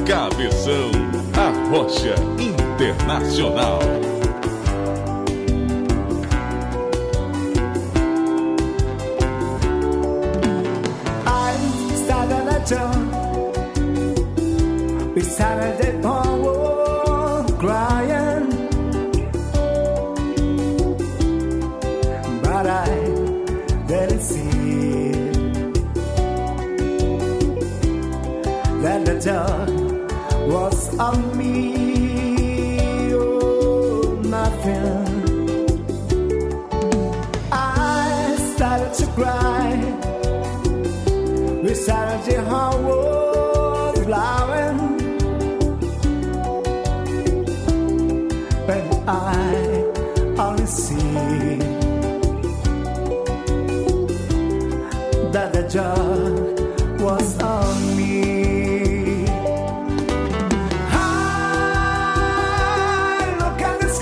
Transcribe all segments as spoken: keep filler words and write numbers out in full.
Cabeção, a Rocha Internacional. I started a job. We started the whole world crying, but I didn't see that the job was on me. Oh, nothing. I started to cry. We started the whole world flowering, but I only see that the job was on me. I look at the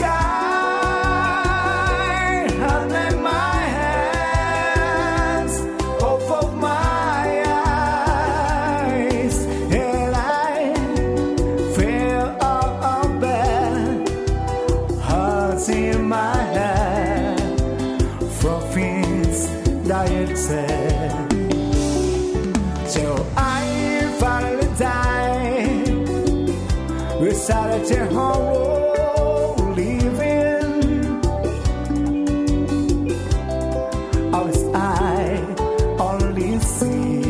sky and then my hands over my eyes, and I feel all of that hearts in my head from things that it said. Till I finally died, we started to whole living. Always I only see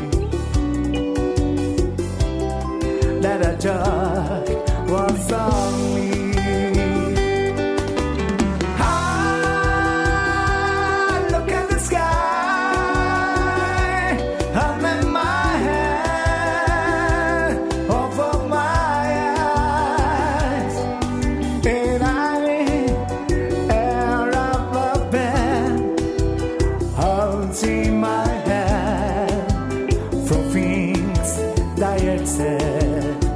that a jug was on me. I look at the sky and then my hand over my eyes, and I air up the bed, holding my hand from things that it said.